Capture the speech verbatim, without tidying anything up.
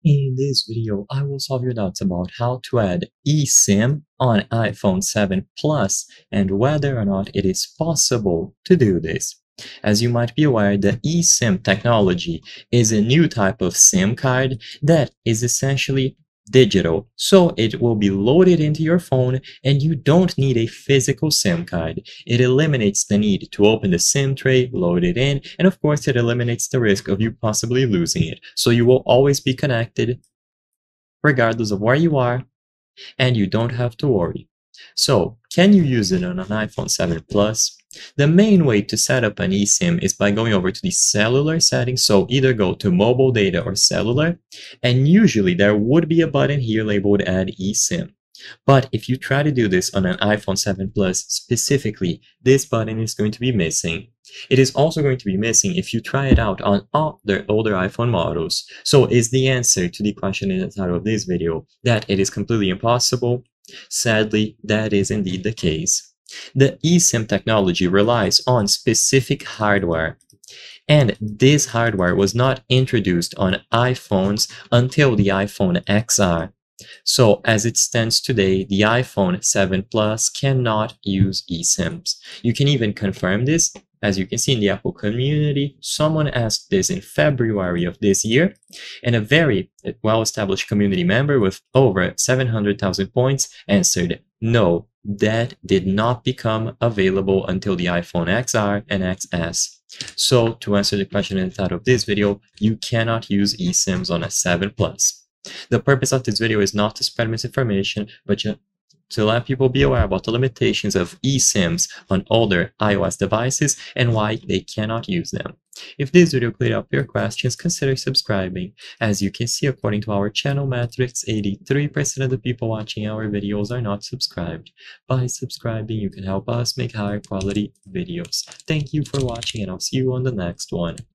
In this video, I will solve your doubts about how to add eSIM on iPhone seven Plus and whether or not it is possible to do this. As you might be aware, the eSIM technology is a new type of SIM card that is essentially digital, so it will be loaded into your phone and you don't need a physical SIM card. It eliminates the need to open the SIM tray, load it in, and of course it eliminates the risk of you possibly losing it. So you will always be connected regardless of where you are, and you don't have to worry. So, can you use it on an iPhone seven Plus? The main way to set up an eSIM is by going over to the cellular settings, so either go to mobile data or cellular, and usually there would be a button here labeled Add eSIM. But if you try to do this on an iPhone seven Plus specifically, this button is going to be missing. It is also going to be missing if you try it out on other older iPhone models. So is the answer to the question in the title of this video that it is completely impossible? Sadly, that is indeed the case. The eSIM technology relies on specific hardware, and this hardware was not introduced on iPhones until the iPhone X R. So as it stands today, the iPhone seven Plus cannot use eSIMs. You can even confirm this. As you can see in the Apple community, someone asked this in February of this year, and a very well-established community member with over seven hundred thousand points answered, no, that did not become available until the iPhone X R and X S. So to answer the question in the title of this video, you cannot use eSIMs on a seven Plus. The purpose of this video is not to spread misinformation, but to let people be aware about the limitations of eSIMs on older iOS devices and why they cannot use them. If this video cleared up your questions, consider subscribing. As you can see, according to our channel metrics, eighty-three percent of the people watching our videos are not subscribed. By subscribing, you can help us make higher quality videos. Thank you for watching, and I'll see you on the next one.